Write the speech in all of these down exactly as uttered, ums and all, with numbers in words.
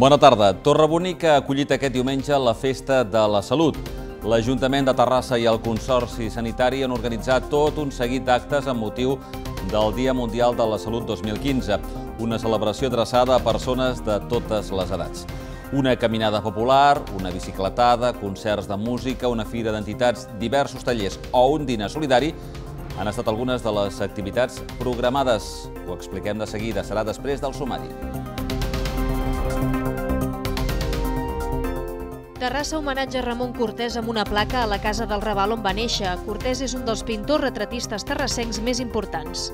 Bona tarda. Torrebonica ha acollit aquest diumenge la Festa de la Salut. L'Ajuntament de Terrassa i el Consorci Sanitari han organitzat tot un seguit d'actes amb motiu del Dia Mundial de la Salut dos mil quinze, una celebració adreçada a persones de totes les edats. Una caminada popular, una bicicletada, concerts de música, una fira d'entitats, diversos tallers o un dinar solidari han estat algunes de les activitats programades. Ho expliquem de seguida, serà després del sumari. Terrassa homenatja Ramon Cortés amb una placa a la Casa del Raval on va néixer. Cortés és un dels pintors retratistes terrassencs més importants.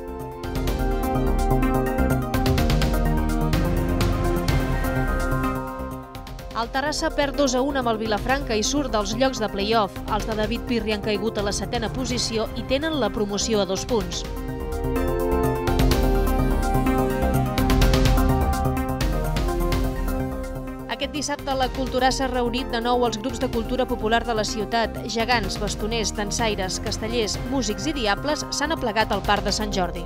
El Terrassa perd dos a un amb el Vilafranca i surt dels llocs de play-off. Els de David Pirri han caigut a la setena posició i tenen la promoció a dos punts. Aquest dissabte la Cultura s'ha reunit de nou els grups de cultura popular de la ciutat. Gegants, bastoners, dansaires, castellers, músics i diables s'han aplegat al Parc de Sant Jordi.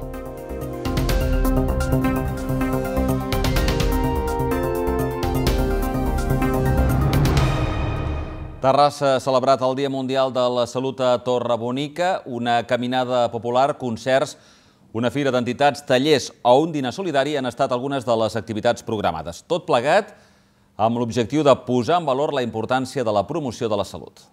Terrassa ha celebrat el Dia Mundial de la Salut a Torrebonica, una caminada popular, concerts, una fira d'entitats, tallers o un dinar solidari han estat algunes de les activitats programades. Tot plegat amb l'objectiu de posar en valor la importància de la promoció de la salut.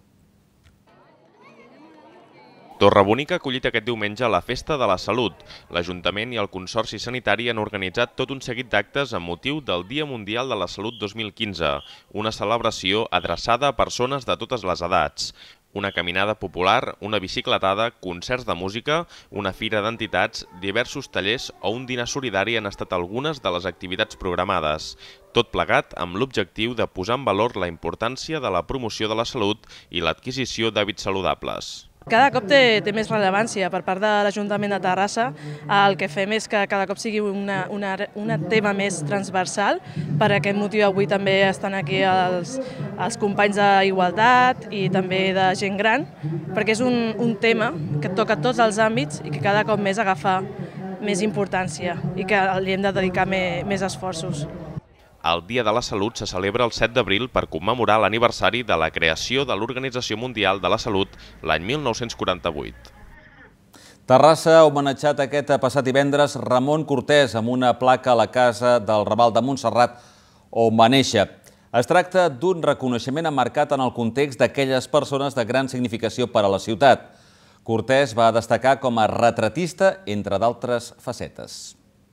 Torrebonica ha acollit aquest diumenge la Festa de la Salut. L'Ajuntament i el Consorci Sanitari han organitzat tot un seguit d'actes amb motiu del Dia Mundial de la Salut dos mil quinze, una celebració adreçada a persones de totes les edats. Una caminada popular, una bicicletada, concerts de música, una fira d'entitats, diversos tallers o un dinar solidari han estat algunes de les activitats programades. Tot plegat amb l'objectiu de posar en valor la importància de la promoció de la salut i l'adquisició d'hàbits saludables. Cada cop té, té més rellevància per part de l'Ajuntament de Terrassa. El que fem és que cada cop sigui una, una, una tema més transversal. Per aquest motiu avui també estan aquí els, els companys d'Igualtat i també de gent gran, perquè és un, un tema que toca tots els àmbits i que cada cop més agafa més importància i que li hem de dedicar més, més esforços. El Dia de la Salut se celebra el set d'abril per commemorar l'aniversari de la creació de l'Organització Mundial de la Salut l'any mil nou-cents quaranta-vuit. Terrassa ha homenatjat aquest passat divendres Ramon Cortés amb una placa a la Casa del Raval de Montserrat on va néixer. Es tracta d'un reconeixement emmarcat en el context d'aquelles persones de gran significació per a la ciutat. Cortés va destacar com a retratista, entre d'altres facetes.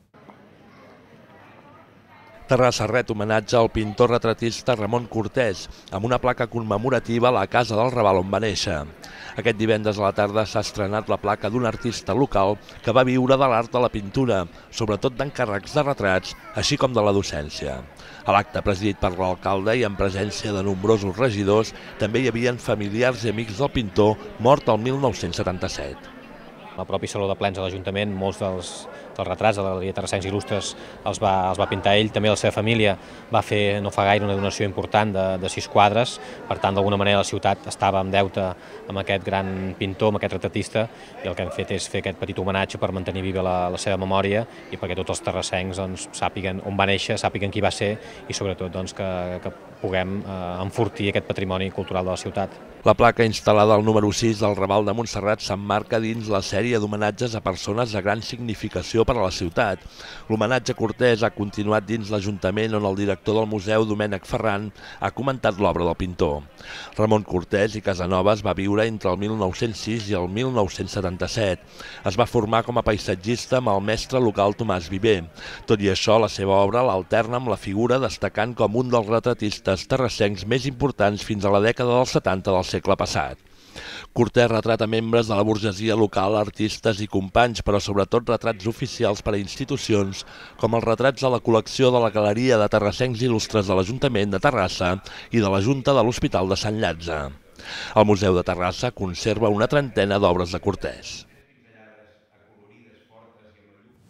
Terrassa ret homenatge al pintor retratista Ramon Cortés amb una placa commemorativa a la Casa del Raval on va néixer. Aquest divendres a la tarda s'ha estrenat la placa d'un artista local que va viure de l'art de la pintura, sobretot d'encàrrecs de retrats, així com de la docència. A l'acte presidit per l'alcalde i en presència de nombrosos regidors també hi havia familiars i amics del pintor mort el mil nou-cents setanta-set. El propi Saló de Plens de l'Ajuntament, molts dels, dels retrats de la Galeria Terrassencs Il·lustres els va, els va pintar ell. També la seva família va fer no fa gaire una donació important de, de sis quadres. Per tant, d'alguna manera la ciutat estava en deute amb aquest gran pintor, amb aquest retratista, i el que hem fet és fer aquest petit homenatge per mantenir viva la, la seva memòria i perquè tots els terrassencs doncs, sàpiguen on va néixer, sàpiguen qui va ser i sobretot doncs, que, que puguem eh, enfortir aquest patrimoni cultural de la ciutat. La placa instal·lada al número sis del Raval de Montserrat s'emmarca dins la sèrie d'homenatges a persones de gran significació per a la ciutat. L'homenatge a Cortés ha continuat dins l'Ajuntament on el director del museu, Domènec Ferran, ha comentat l'obra del pintor. Ramon Cortés i Casanovas va viure entre el mil nou-cents sis i el mil nou-cents setanta-set. Es va formar com a paisatgista amb el mestre local Tomàs Viver. Tot i això, la seva obra l'alterna amb la figura destacant com un dels retratistes terrassencs més importants fins a la dècada dels setanta del segle passat. Cortés retrata membres de la burgesia local, artistes i companys, però sobretot retrats oficials per a institucions, com els retrats de la col·lecció de la Galeria de Terrassencs Il·lustres de l'Ajuntament de Terrassa i de la Junta de l'Hospital de Sant Llàtzer. El Museu de Terrassa conserva una trentena d'obres de Cortés.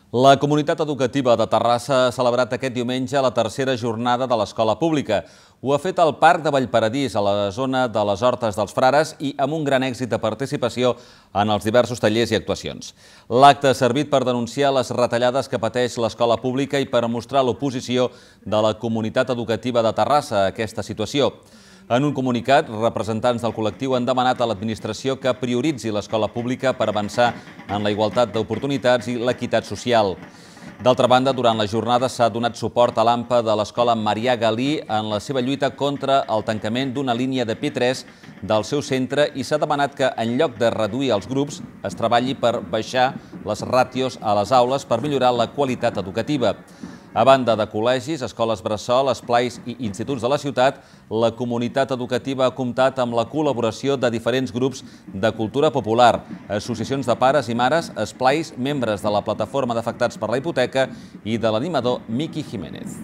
La comunitat educativa de Terrassa ha celebrat aquest diumenge la tercera jornada de l'escola pública. Ho ha fet al Parc de Vallparadís, a la zona de les Hortes dels Frares i amb un gran èxit de participació en els diversos tallers i actuacions. L'acte ha servit per denunciar les retallades que pateix l'escola pública i per mostrar l'oposició de la comunitat educativa de Terrassa a aquesta situació. En un comunicat, representants del col·lectiu han demanat a l'administració que prioritzi l'escola pública per avançar en la igualtat d'oportunitats i l'equitat social. D'altra banda, durant la jornada s'ha donat suport a l'A M P A de l'escola Marià Galí en la seva lluita contra el tancament d'una línia de P tres del seu centre i s'ha demanat que, en lloc de reduir els grups, es treballi per baixar les ràtios a les aules per millorar la qualitat educativa. A banda de col·legis, escoles bressol, esplais i instituts de la ciutat, la comunitat educativa ha comptat amb la col·laboració de diferents grups de cultura popular, associacions de pares i mares, esplais, membres de la plataforma d'afectats per la hipoteca i de l'animador Miqui Jiménez.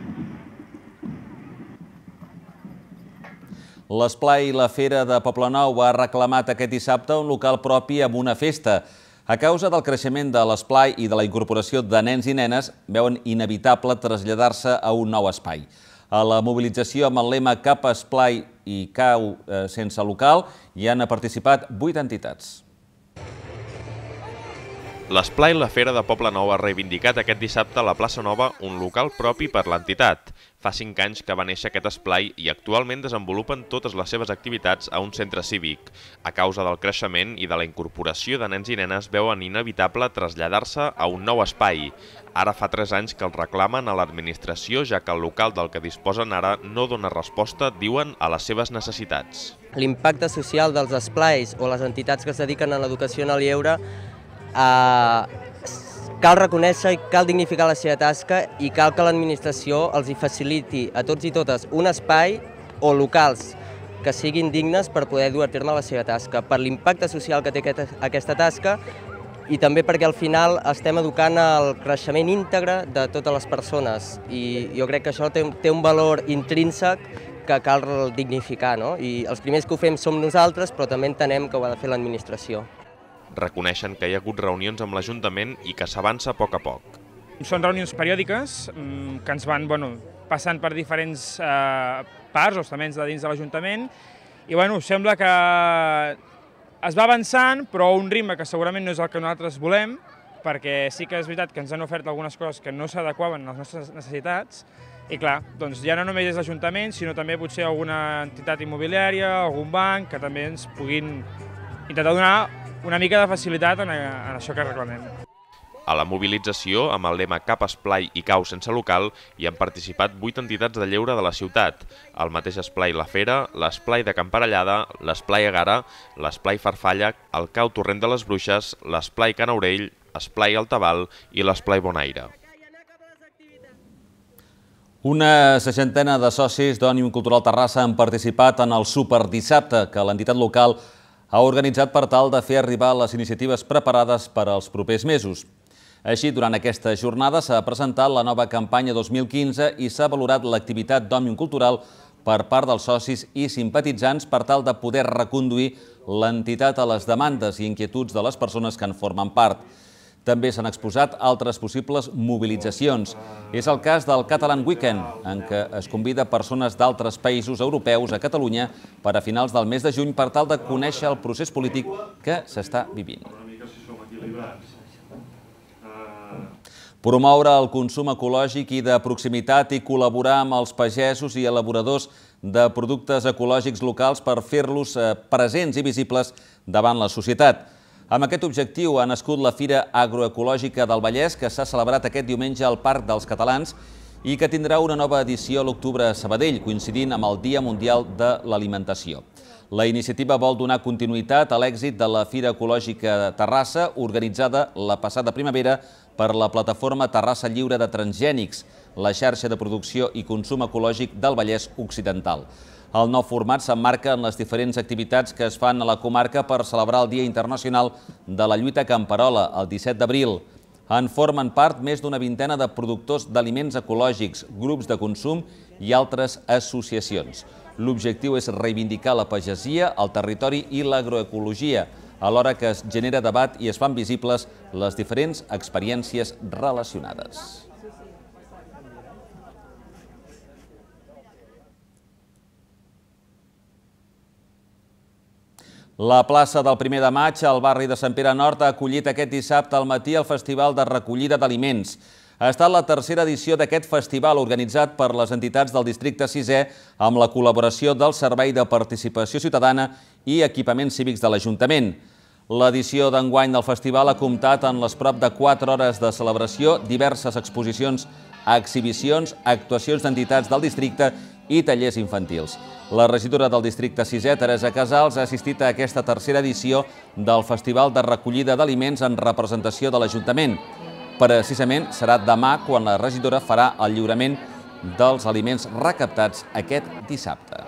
L'esplai La Fera de Poblenou ha reclamat aquest dissabte un local propi amb una festa. A causa del creixement de l'esplai i de la incorporació de nens i nenes, veuen inevitable traslladar-se a un nou espai. A la mobilització amb el lema Cap esplai i cau sense local hi han participat vuit entitats. L'esplai La Fera de Poblenou ha reivindicat aquest dissabte a la plaça Nova un local propi per l'entitat. Fa cinc anys que va néixer aquest esplai i actualment desenvolupen totes les seves activitats a un centre cívic. A causa del creixement i de la incorporació de nens i nenes veuen inevitable traslladar-se a un nou espai. Ara fa tres anys que el reclamen a l'administració, ja que el local del que disposen ara no dona resposta, diuen, a les seves necessitats. L'impacte social dels esplais o les entitats que es dediquen a l'educació en el lleure eh, cal reconèixer i cal dignificar la seva tasca i cal que l'administració els hi faciliti a tots i totes un espai o locals que siguin dignes per poder dur a terme la seva tasca, per l'impacte social que té aquesta tasca i també perquè al final estem educant el creixement íntegre de totes les persones i jo crec que això té, té un valor intrínsec que cal dignificar, no? I els primers que ho fem som nosaltres, però també entenem que ho ha de fer l'administració. Reconeixen que hi ha hagut reunions amb l'Ajuntament i que s'avança a poc a poc. Són reunions periòdiques que ens van bueno, passant per diferents eh, parts o estaments de dins de l'Ajuntament i bueno, sembla que es va avançant, però a un ritme que segurament no és el que nosaltres volem, perquè sí que és veritat que ens han ofert algunes coses que no s'adequaven a les nostres necessitats i clar, doncs ja no només és l'Ajuntament, sinó també potser alguna entitat immobiliària, algun banc, que també ens puguin intentar donar una mica de facilitat en, en això que reclamem. A la mobilització, amb el lema Cap esplai i cau sense local, hi han participat vuit entitats de lleure de la ciutat. El mateix esplai La Fera, l'esplai de Camparellada, l'esplai Egara, l'esplai Farfalla, el cau Torrent de les Bruixes, l'esplai Can Aurell, esplai Altaval i l'esplai Bonaire. Una seixantena de socis d'Òmnium Cultural Terrassa han participat en el Superdissabte que l'entitat local ha organitzat per tal de fer arribar les iniciatives preparades per als propers mesos. Així, durant aquesta jornada s'ha presentat la nova campanya dos mil quinze i s'ha valorat l'activitat d'Òmnium Cultural per part dels socis i simpatitzants per tal de poder reconduir l'entitat a les demandes i inquietuds de les persones que en formen part. També s'han exposat altres possibles mobilitzacions. És el cas del Catalan Weekend, en què es convida persones d'altres països europeus a Catalunya per a finals del mes de juny per tal de conèixer el procés polític que s'està vivint. Promoure el consum ecològic i de proximitat i col·laborar amb els pagesos i elaboradors de productes ecològics locals per fer-los presents i visibles davant la societat. Amb aquest objectiu ha nascut la Fira Agroecològica del Vallès, que s'ha celebrat aquest diumenge al Parc dels Catalans i que tindrà una nova edició a l'octubre a Sabadell, coincidint amb el Dia Mundial de l'Alimentació. La iniciativa vol donar continuïtat a l'èxit de la Fira Ecològica de Terrassa, organitzada la passada primavera per la plataforma Terrassa Lliure de Transgènics, la xarxa de producció i consum ecològic del Vallès Occidental. El nou format s'emmarca en les diferents activitats que es fan a la comarca per celebrar el Dia Internacional de la Lluita Camperola, el disset d'abril. En formen part més d'una vintena de productors d'aliments ecològics, grups de consum i altres associacions. L'objectiu és reivindicar la pagesia, el territori i l'agroecologia, alhora que es genera debat i es fan visibles les diferents experiències relacionades. La plaça del primer de maig, al barri de Sant Pere Nord, ha acollit aquest dissabte al matí el Festival de Recollida d'Aliments. Ha estat la tercera edició d'aquest festival organitzat per les entitats del districte sisè amb la col·laboració del Servei de Participació Ciutadana i Equipaments Cívics de l'Ajuntament. L'edició d'enguany del festival ha comptat en les prop de quatre hores de celebració, diverses exposicions, exhibicions, actuacions d'entitats del districte i tallers infantils. La regidora del districte sisè, Teresa Casals, ha assistit a aquesta tercera edició del Festival de Recollida d'Aliments en representació de l'Ajuntament. Precisament serà demà quan la regidora farà el lliurament dels aliments recaptats aquest dissabte.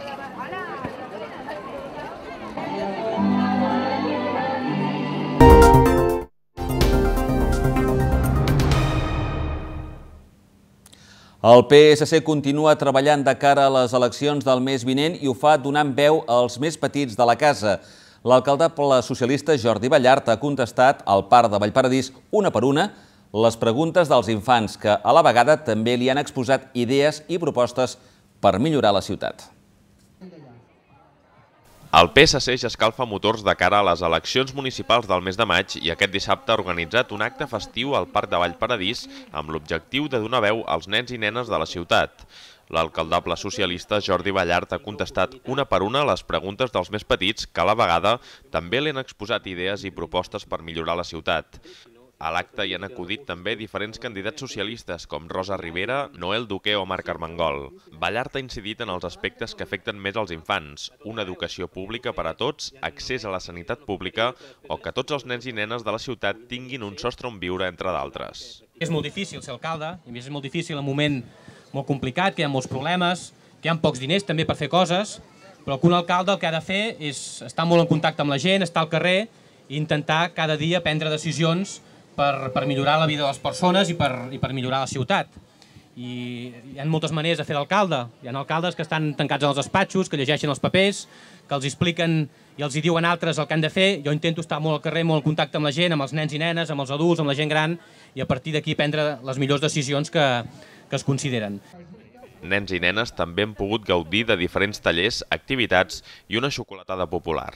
El P S C continua treballant de cara a les eleccions del mes vinent i ho fa donant veu als més petits de la casa. L'alcaldable socialista Jordi Ballart ha contestat al Parc de Vallparadís, una per una, les preguntes dels infants, que a la vegada també li han exposat idees i propostes per millorar la ciutat. El P S C ja escalfa motors de cara a les eleccions municipals del mes de maig i aquest dissabte ha organitzat un acte festiu al Parc de Vallparadís amb l'objectiu de donar veu als nens i nenes de la ciutat. L'alcaldable socialista Jordi Ballart ha contestat una per una les preguntes dels més petits que a la vegada també li han exposat idees i propostes per millorar la ciutat. A l'acte hi han acudit també diferents candidats socialistes com Rosa Rivera, Noel Duque o Marc Armengol. Ballart ha incidit en els aspectes que afecten més als infants, una educació pública per a tots, accés a la sanitat pública o que tots els nens i nenes de la ciutat tinguin un sostre on viure, entre d'altres. És molt difícil ser alcalde, i a més és molt difícil en un moment molt complicat, que hi ha molts problemes, que hi ha pocs diners també per fer coses, però que un alcalde el que ha de fer és estar molt en contacte amb la gent, estar al carrer i intentar cada dia prendre decisions Per, per millorar la vida de les persones i per, i per millorar la ciutat. I hi ha moltes maneres de fer d'alcalde. Hi ha alcaldes que estan tancats en els despatxos, que llegeixen els papers, que els expliquen i els hi diuen altres el que han de fer. Jo intento estar molt al carrer, molt en contacte amb la gent, amb els nens i nenes, amb els adults, amb la gent gran, i a partir d'aquí prendre les millors decisions que, que es consideren. Nens i nenes també han pogut gaudir de diferents tallers, activitats i una xocolatada popular.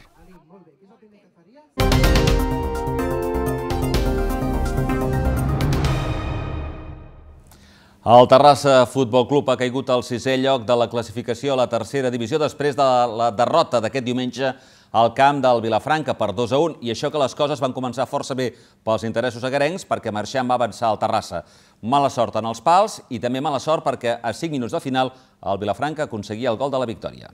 El Terrassa Futbol Club ha caigut al sisè lloc de la classificació a la tercera divisió després de la derrota d'aquest diumenge al camp del Vilafranca per dos a un, i això que les coses van començar força bé pels interessos agarencs perquè Marchant va avançar al Terrassa. Mala sort en els pals i també mala sort perquè a cinc minuts de final el Vilafranca aconseguia el gol de la victòria.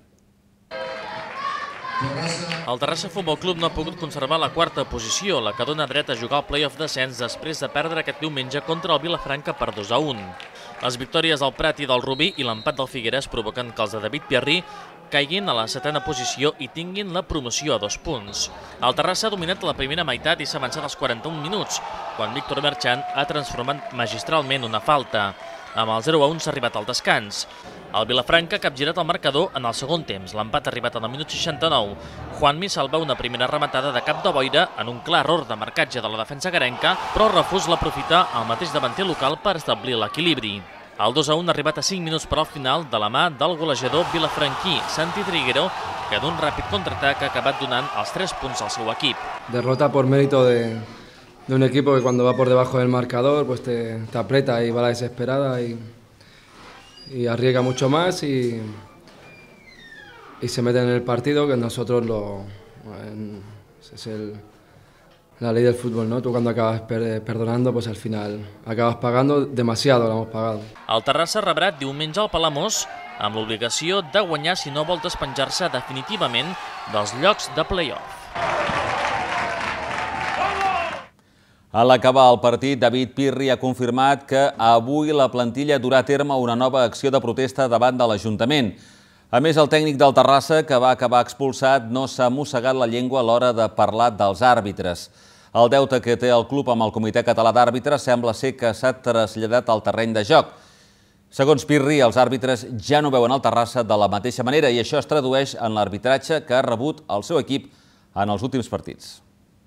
El Terrassa Futbol Club no ha pogut conservar la quarta posició, la que dona dret a jugar al play-off descens després de perdre aquest diumenge contra el Vilafranca per dos a un. Les victòries del Prat i del Rubí i l'empat del Figueres provoquen que els de David Pierrí caiguin a la setena posició i tinguin la promoció a dos punts. El Terrassa ha dominat la primera meitat i s'ha avançat als quaranta-un minuts, quan Víctor Marchant ha transformat magistralment una falta. Amb el zero a un s'ha arribat al descans. El Vilafranca ha capgirat el marcador en el segon temps. L'empat ha arribat en el minut seixanta-nou. Juanmi salva una primera rematada de cap de boira en un clar error de marcatge de la defensa garenca, però el refús l'aprofita el mateix davanter local per establir l'equilibri. El dos a un ha arribat a cinc minuts per al final de la mà del golejador vilafranquí, Santi Triguero, que d'un ràpid contraatac ha acabat donant els tres punts al seu equip. Derrota por mérito de, de un equipo que cuando va por debajo del marcador pues te, te aprieta y va a la desesperada y, y arriesga mucho más y, y se mete en el partido, que nosotros lo... En, es el, la ley del fútbol, ¿no? Tú cuando acabas per, perdonando, pues al final acabas pagando demasiado, lo hemos pagado. El Terrassa rebrà diumenge al Palamós amb l'obligació de guanyar si no vol despenjar-se definitivament dels llocs de play-off. A l'acabar el partit, David Pirri ha confirmat que avui la plantilla durà a terme una nova acció de protesta davant de l'Ajuntament. A més, el tècnic del Terrassa, que va acabar expulsat, no s'ha mossegat la llengua a l'hora de parlar dels àrbitres. El deute que té el club amb el Comitè Català d'Àrbitres sembla ser que s'ha traslladat al terreny de joc. Segons Pirri, els àrbitres ja no veuen el Terrassa de la mateixa manera i això es tradueix en l'arbitratge que ha rebut el seu equip en els últims partits.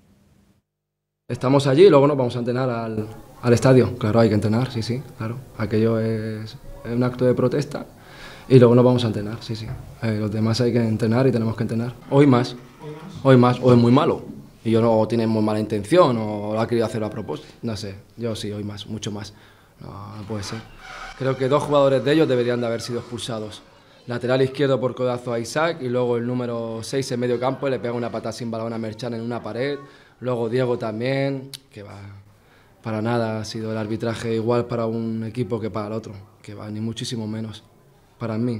Estamos allí y luego nos vamos a entrenar al, al estadio. Claro, hay que entrenar, sí, sí, claro. Aquello es un acto de protesta y luego nos vamos a entrenar, sí, sí. Eh, los demás hay que entrenar y tenemos que entrenar. Hoy más, hoy más, o es muy malo. Y yo no tiene muy mala intención o lo ha querido hacer a propósito. No sé, yo sí, hoy más, mucho más. No, no puede ser. Creo que dos jugadores de ellos deberían de haber sido expulsados. Lateral izquierdo por codazo a Isaac y luego el número seis en medio campo le pega una patada sin balón a Merchan en una pared. Luego Diego también, que va, para nada ha sido el arbitraje igual para un equipo que para el otro, que va, ni muchísimo menos, para mí.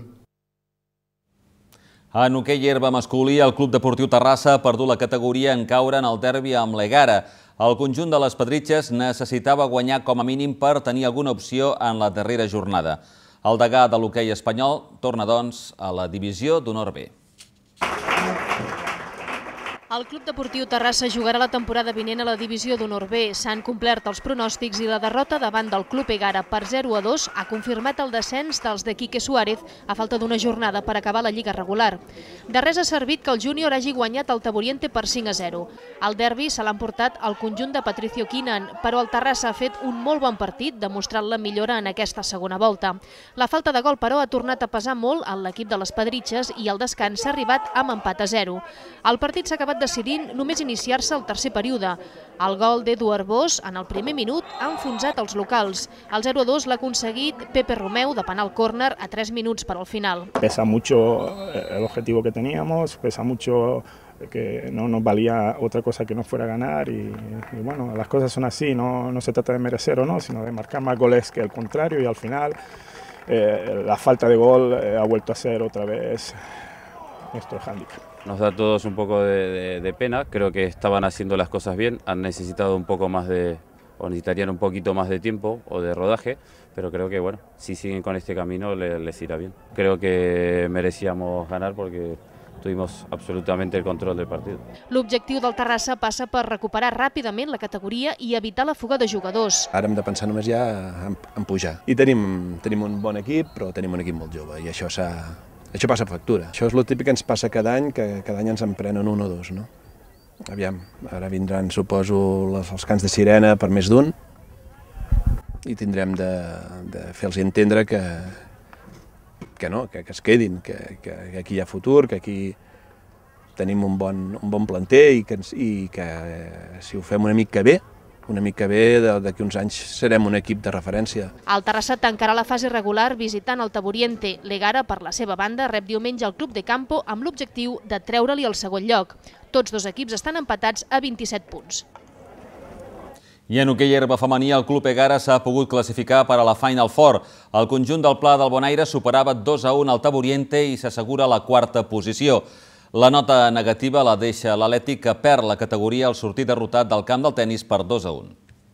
En hoquei herba masculí, el Club Deportiu Terrassa ha perdut la categoria en caure en el derbi amb l'Egara. El conjunt de les Pedritxes necessitava guanyar com a mínim per tenir alguna opció en la darrera jornada. El degà de l'hoquei espanyol torna, doncs, a la divisió d'honor B. El Club Deportiu Terrassa jugarà la temporada vinent a la divisió d'honor B. S'han complert els pronòstics i la derrota davant del Club Egara per zero a dos ha confirmat el descens dels de Quique Suárez a falta d'una jornada per acabar la lliga regular. De res ha servit que el júnior hagi guanyat el Taburiente per cinc a zero. El derbi se l'ha emportat el conjunt de Patricio Quinan, però el Terrassa ha fet un molt bon partit, demostrant la millora en aquesta segona volta. La falta de gol, però, ha tornat a pesar molt en l'equip de les Pedritxes i el descans s'ha arribat amb empat a zero. El partit s'ha acabat decidint només iniciar-se al tercer període. El gol d'Eduard Bosch en el primer minut ha enfonsat els locals. El zero a dos l'ha aconseguit Pepe Romeu de penal córner a tres minuts per al final. Pesa mucho el objetivo que teníamos, pesa mucho que no nos valía otra cosa que no fuera ganar y, y bueno, las cosas son así, no, no se trata de merecer o no, sino de marcar más goles que el contrario y al final eh, la falta de gol eh, ha vuelto a ser otra vez nuestro hándicap. Nos da a todos un poco de, de, de pena, creo que estaban haciendo las cosas bien, han necesitado un poco más de, o necesitarían un poquito más de tiempo o de rodaje, pero creo que bueno, si siguen con este camino les, les irá bien. Creo que merecíamos ganar porque tuvimos absolutamente el control del partido. L'objectiu del Terrassa passa per recuperar ràpidament la categoria i evitar la fuga de jugadors. Ara hem de pensar només ja en, en pujar. I tenim, tenim un bon equip, però tenim un equip molt jove i això s'ha... Això passa factura. Això és el típic que ens passa cada any, que cada any ens en prenen un o dos, no? Aviam, ara vindran, suposo, els cants de sirena per més d'un i tindrem de, de fer-los entendre que, que no, que, que es quedin, que, que, que aquí hi ha futur, que aquí tenim un bon, un bon planter i que, i que si ho fem una mica bé, una mica bé, d'aquí uns anys serem un equip de referència. El Terrassa tancarà la fase regular visitant el Taburiente. L'Egara, per la seva banda, rep diumenge el Club de Campo amb l'objectiu de treure-li el segon lloc. Tots dos equips estan empatats a vint-i-set punts. I en hoquei herba femení, el Club Egara s'ha pogut classificar per a la Final Four. El conjunt del Pla del Bonaire superava dos a un al Taburiente i s'assegura la quarta posició. La nota negativa la deixa l'Atlètic, que perd la categoria al sortir derrotat del camp del tennis per dos a un.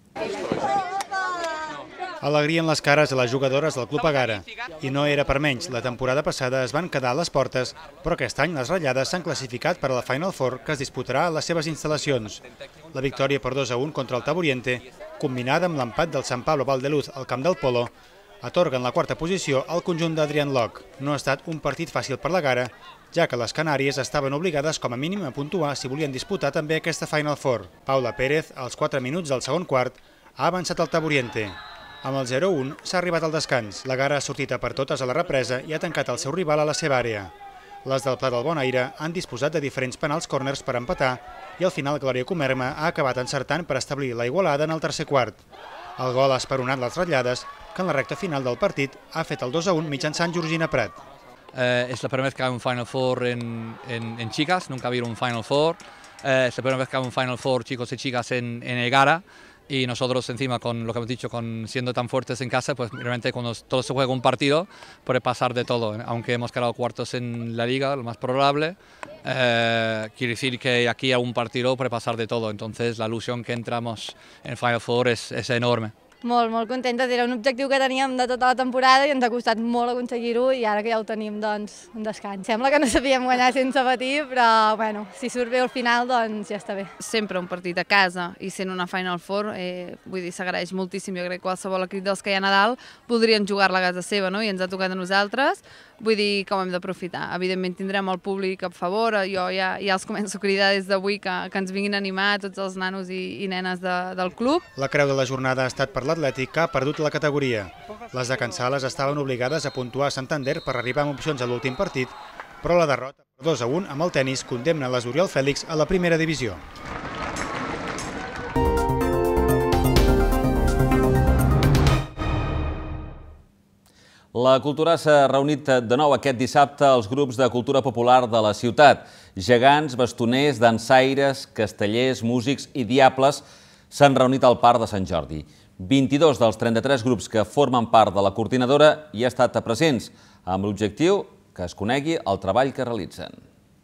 Alegria en les cares de les jugadores del Club Egara. I no era per menys. La temporada passada es van quedar a les portes, però aquest any les ratllades s'han classificat per a la Final Four, que es disputarà a les seves instal·lacions. La victòria per dos a un contra el Taburiente, combinada amb l'empat del Sant Pablo Valdeluz al camp del Polo, atorguen la quarta posició al conjunt d'Adrián Loc. No ha estat un partit fàcil per l'Egara, ja que les Canàries estaven obligades com a mínim a puntuar si volien disputar també aquesta Final Four. Paula Pérez, als quatre minuts del segon quart, ha avançat al Taburiente. Amb el zero a un s'ha arribat al descans. L'Egara ha sortit a per totes a la represa i ha tancat el seu rival a la seva àrea. Les del Pla del Bonaire han disposat de diferents penals córners per empatar i al final Glòria Comerma ha acabat encertant per establir la igualada en el tercer quart. El gol ha esperonat les ratllades, que en la recta final del partit ha fet el dos a un mitjançant Georgina Prat. Eh, es la primera vez que hay un Final Four en, en, en chicas, nunca ha habido un Final Four. Eh, es la primera vez que hay un Final Four chicos y chicas en, en Egara. Y nosotros encima, con lo que hemos dicho, con siendo tan fuertes en casa, pues realmente cuando todo se juega un partido puede pasar de todo. Aunque hemos quedado cuartos en la liga, lo más probable, eh, quiere decir que aquí a un partido puede pasar de todo. Entonces la ilusión que entramos en Final Four es, es enorme. Molt, molt contentes. Era un objectiu que teníem de tota la temporada i ens ha costat molt aconseguir-ho i ara que ja ho tenim, doncs, un descans. Sembla que no sabíem guanyar sense patir, però bueno, si surt bé al final, doncs ja està bé. Sempre un partit a casa i sent una Final Four, eh, vull dir, s'agraeix moltíssim. Jo crec que qualsevol equip dels que hi ha a Nadal podrien jugar-la a casa seva, no? I ens ha tocat a nosaltres, vull dir que ho hem d'aprofitar. Evidentment tindrem el públic a favor, jo ja, ja els començo a cridar des d'avui que, que ens vinguin a animar tots els nanos i, i nenes de, del club. La creu de la jornada ha estat per l'Atlètic, que ha perdut la categoria. Les de Can Sales estaven obligades a puntuar a Santander per arribar amb opcions a l'últim partit, però la derrota per dos a un amb el tenis condemna les Oriol Fèlix a la primera divisió. La cultura s'ha reunit de nou aquest dissabte als grups de cultura popular de la ciutat. Gegants, bastoners, dansaires, castellers, músics i diables s'han reunit al Parc de Sant Jordi. vint-i-dos dels trenta-tres grups que formen part de la coordinadora hi ha estat presents, amb l'objectiu que es conegui el treball que realitzen.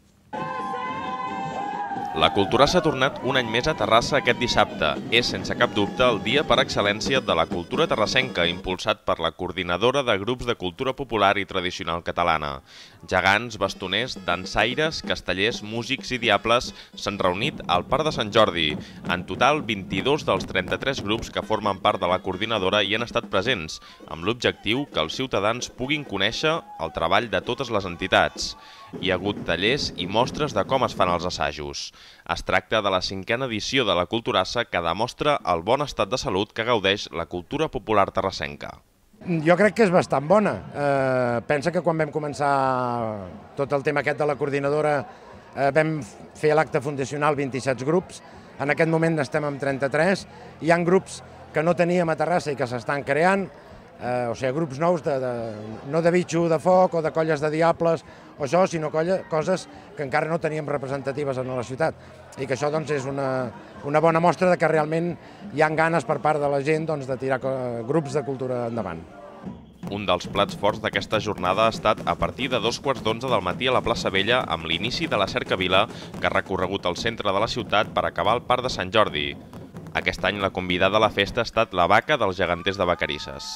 La cultura s'ha tornat un any més a Terrassa aquest dissabte. És, sense cap dubte, el dia per excel·lència de la cultura terrassenca, impulsat per la coordinadora de grups de cultura popular i tradicional catalana. Gegants, bastoners, dansaires, castellers, músics i diables s'han reunit al Parc de Sant Jordi. En total, vint-i-dos dels trenta-tres grups que formen part de la coordinadora hi han estat presents, amb l'objectiu que els ciutadans puguin conèixer el treball de totes les entitats. Hi ha hagut tallers i mostres de com es fan els assajos. Es tracta de la cinquena edició de la Culturassa que demostra el bon estat de salut que gaudeix la cultura popular terrassenca. Jo crec que és bastant bona. Eh, pensa que quan vam començar tot el tema aquest de la coordinadora eh, vam fer l'acte fundacional vint-i-set grups. En aquest moment estem amb trenta-tres. Hi ha grups que no teníem a Terrassa i que s'estan creant, eh, o sigui, grups nous, de, de, no de bitxo de foc o de colles de diables o això, sinó colla, coses que encara no teníem representatives en la ciutat. I que això doncs, és una, una bona mostra de que realment hi ha ganes per part de la gent doncs, de tirar grups de cultura endavant. Un dels plats forts d'aquesta jornada ha estat a partir de dos quarts d'onze del matí a la plaça Vella amb l'inici de la cercavila que ha recorregut el centre de la ciutat per acabar al Parc de Sant Jordi. Aquest any la convidada a la festa ha estat la vaca dels geganters de Vacarisses.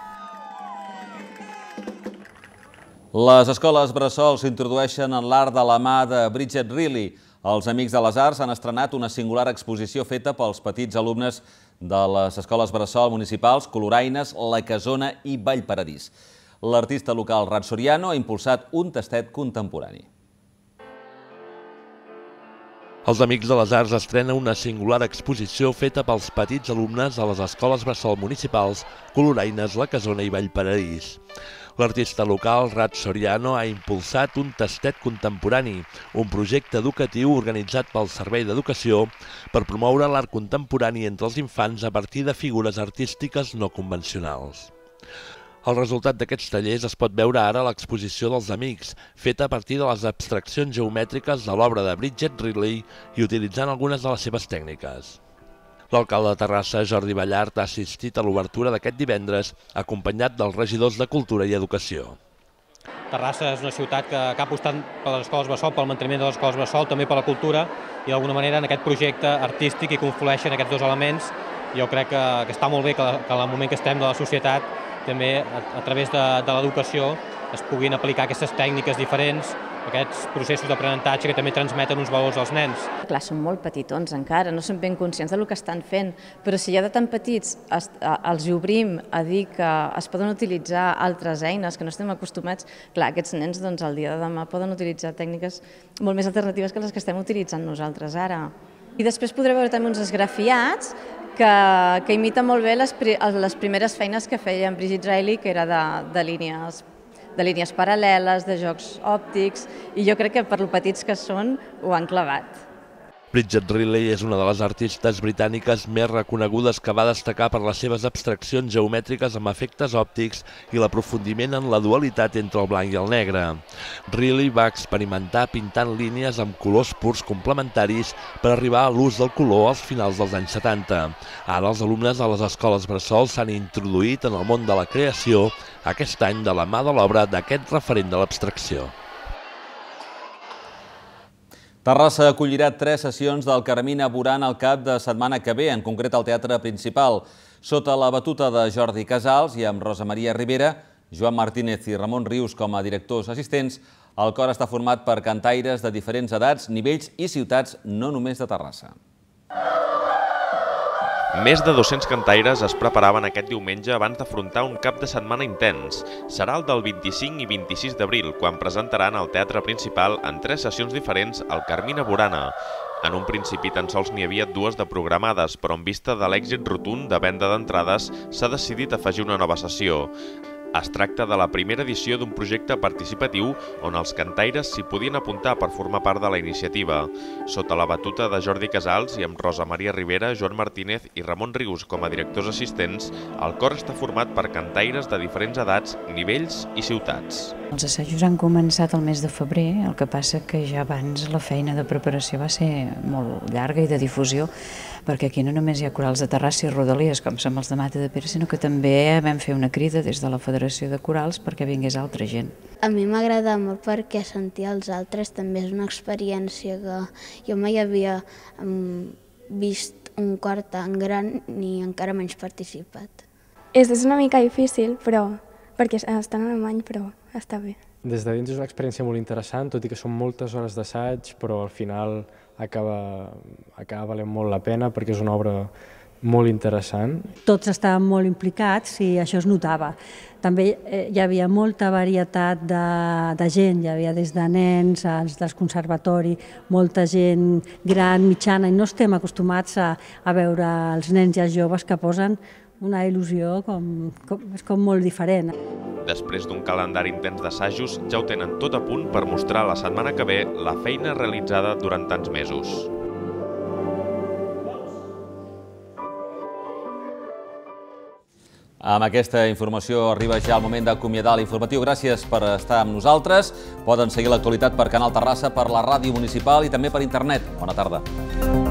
Les escoles bressol s'introdueixen en l'art de la mà de Bridget Riley. Els Amics de les Arts han estrenat una singular exposició feta pels petits alumnes de les escoles bressol municipals Coloraines, La Casona i Vallparadís. L'artista local Rat Soriano ha impulsat un tastet contemporani. Els Amics de les Arts estrena una singular exposició feta pels petits alumnes de les escoles bressol municipals Coloraines, La Casona i Vallparadís. L'artista local Rat Soriano ha impulsat un tastet contemporani, un projecte educatiu organitzat pel Servei d'Educació per promoure l'art contemporani entre els infants a partir de figures artístiques no convencionals. El resultat d'aquests tallers es pot veure ara a l'exposició dels Amics, feta a partir de les abstraccions geomètriques de l'obra de Bridget Riley i utilitzant algunes de les seves tècniques. L'alcalde de Terrassa, Jordi Ballart, ha assistit a l'obertura d'aquest divendres, acompanyat dels regidors de Cultura i Educació. Terrassa és una ciutat que ha apostat per les escoles bressol, pel manteniment de les escoles bressol, també per la cultura, i d'alguna manera en aquest projecte artístic hi conflueixen aquests dos elements. Jo crec que, que està molt bé que, que en el moment que estem de la societat, també a, a través de, de l'educació, es puguin aplicar aquestes tècniques diferents, aquests processos d'aprenentatge que també transmeten uns valors als nens. Clar, són molt petitons encara, no són ben conscients del que estan fent, però si ja de tan petits es, els obrim a dir que es poden utilitzar altres eines que no estem acostumats, clar, aquests nens doncs, el dia de demà poden utilitzar tècniques molt més alternatives que les que estem utilitzant nosaltres ara. I després podreu veure també uns esgrafiats que, que imiten molt bé les, les primeres feines que feia en Bridget Riley, que era de, de línies de línies paral·leles, de jocs òptics, i jo crec que per lo petits que són ho han clavat. Bridget Riley és una de les artistes britàniques més reconegudes que va destacar per les seves abstraccions geomètriques amb efectes òptics i l'aprofundiment en la dualitat entre el blanc i el negre. Riley va experimentar pintant línies amb colors purs complementaris per arribar a l'ús del color als finals dels anys setanta. Ara els alumnes de les escoles bressol s'han introduït en el món de la creació aquest any de la mà de l'obra d'aquest referent de l'abstracció. Terrassa acollirà tres sessions del Carmina Burana al cap de setmana que ve, en concret al Teatre Principal. Sota la batuta de Jordi Casals i amb Rosa Maria Rivera, Joan Martínez i Ramon Rius com a directors assistents, el cor està format per cantaires de diferents edats, nivells i ciutats, no només de Terrassa. Més de dos-cents cantaires es preparaven aquest diumenge abans d'afrontar un cap de setmana intens. Serà el del vint-i-cinc i vint-i-sis d'abril, quan presentaran al teatre principal en tres sessions diferents el Carmina Burana. En un principi tan sols n'hi havia dues de programades, però en vista de l'èxit rotund de venda d'entrades s'ha decidit afegir una nova sessió. Es tracta de la primera edició d'un projecte participatiu on els cantaires s'hi podien apuntar per formar part de la iniciativa. Sota la batuta de Jordi Casals i amb Rosa Maria Rivera, Joan Martínez i Ramon Rius com a directors assistents, el cor està format per cantaires de diferents edats, nivells i ciutats. Els assajos han començat el mes de febrer, el que passa que ja abans la feina de preparació va ser molt llarga i de difusió, perquè aquí no només hi ha corals de Terrassa i Rodalies, com som els de Matadepera, sinó que també vam fer una crida des de la Federació de Corals perquè vingués altra gent. A mi m'agrada molt perquè sentir els altres també és una experiència que jo mai havia vist un cor tan gran ni encara menys participat. És una mica difícil, però perquè està en alemany, però està bé. Des de dins és una experiència molt interessant, tot i que són moltes hores d'assaig, però al final acaba, acaba valent molt la pena perquè és una obra molt interessant. Tots estàvem molt implicats i això es notava. També eh, hi havia molta varietat de, de gent, hi havia des de nens, als del conservatori, molta gent gran, mitjana, i no estem acostumats a, a veure els nens i els joves que posen una il·lusió com, com, és com molt diferent. Després d'un calendari intens d'assajos, ja ho tenen tot a punt per mostrar la setmana que ve la feina realitzada durant tants mesos. Amb aquesta informació arriba ja el moment d'acomiadar l'informatiu. Gràcies per estar amb nosaltres. Poden seguir l'actualitat per Canal Terrassa, per la ràdio municipal i també per internet. Bona tarda.